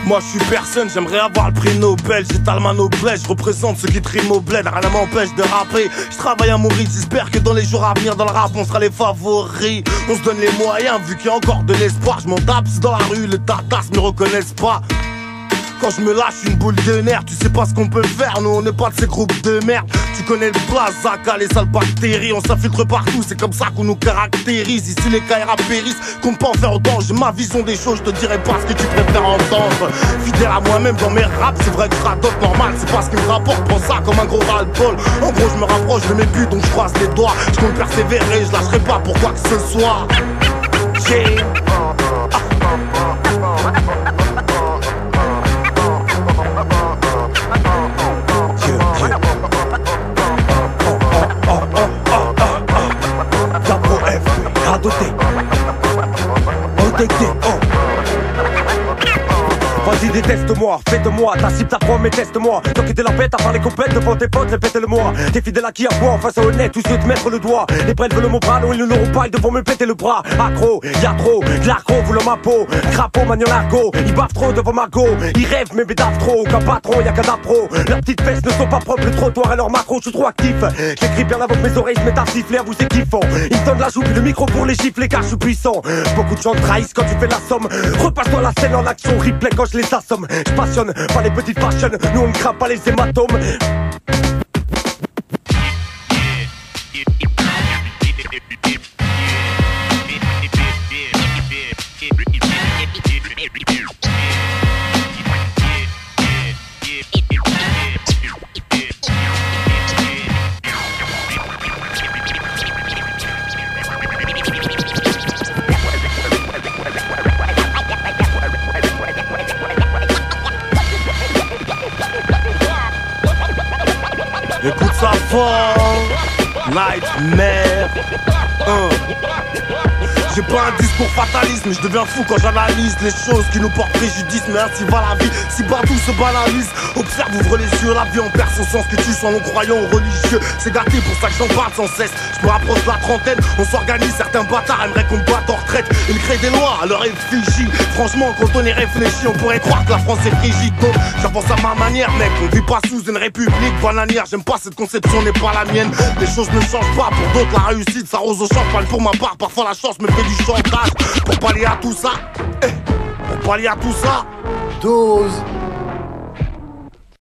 Moi je suis personne, j'aimerais avoir le prix Nobel. J'étale ma noblesse, je représente ceux qui triment au bled. Rien ne m'empêche de rapper, je travaille à mourir. J'espère que dans les jours à venir dans le rap on sera les favoris. On se donne les moyens vu qu'il y a encore de l'espoir. Je m'en tape si dans la rue les tatas me reconnaissent pas. Quand je me lâche une boule de nerfs, tu sais pas ce qu'on peut faire, nous on n'est pas de ces groupes de merde. Tu connais le Blazaka, les sales bactéries, on s'infiltre partout, c'est comme ça qu'on nous caractérise. Ici les KRA périssent, compte pas en faire autant, j'ai ma vision des choses, je te dirai pas ce que tu préfères entendre. Fidèle à moi-même dans mes raps, c'est vrai que je radote normal, c'est pas ce qui me rapporte, prends ça comme un gros ras-le-bol. En gros je me rapproche de mes buts donc je croise les doigts, je compte persévérer, je lâcherai pas pour quoi que ce soit. Yeah. Vas-y déteste-moi, fais de moi, ta cible t'apprends mais teste-moi. Tant que t'es la bête à faire les compètes devant tes potes, répète-le-moi. T'es fidèle à qui, à quoi, face à honnête, tous ceux te mettre le doigt. Les prêtres veulent mon bras, non ils ne l'auront pas, ils devront me péter le bras. Accro, y'a trop, de l'accro, voulant ma peau. Crapaud, maniant l'argot, ils bavent trop devant ma go. Ils rêvent mais bédavent trop, aucun patron, y'a qu'un pro. Leurs petites fesses ne sont pas propres, le trottoir et leur macro, je suis trop actif. J'écris bien avant que mes oreilles se mettent à siffler, à vous c'est kiffant. Ils me donnent la joue puis le micro pour les gifler car je suis puissant. Beaucoup de gens trahissent quand tu fais la somme. Repasse-toi la scène en action, replay quand je les assomme. Je passionne pas les petites fashion, nous on ne craint pas les hématomes. Écoute ça fort, Nightmare. J'ai pas un discours fataliste, mais je deviens fou quand j'analyse les choses qui nous portent préjudice. Mais ainsi va la vie, si partout se banalise. Observe, ouvre les yeux, la vie en perd son sens. Que tu sois non-croyant ou religieux, c'est gâté pour ça que j'en parle sans cesse. Je me rapproche de la trentaine, on s'organise, certains bâtards aimeraient qu'on me batte en retraite. Ils créent des lois à leur effigie. Franchement, quand on y réfléchit, on pourrait croire que la France est frigide. Donc, j'avance à ma manière, mec, on vit pas sous une république bananière. J'aime pas cette conception, n'est pas la mienne. Les choses ne changent pas, pour d'autres la réussite s'arrose au champagne. Pour ma part, parfois la chance me fait du chantage. Pour pallier à tout ça, pour pallier à tout ça, Dose.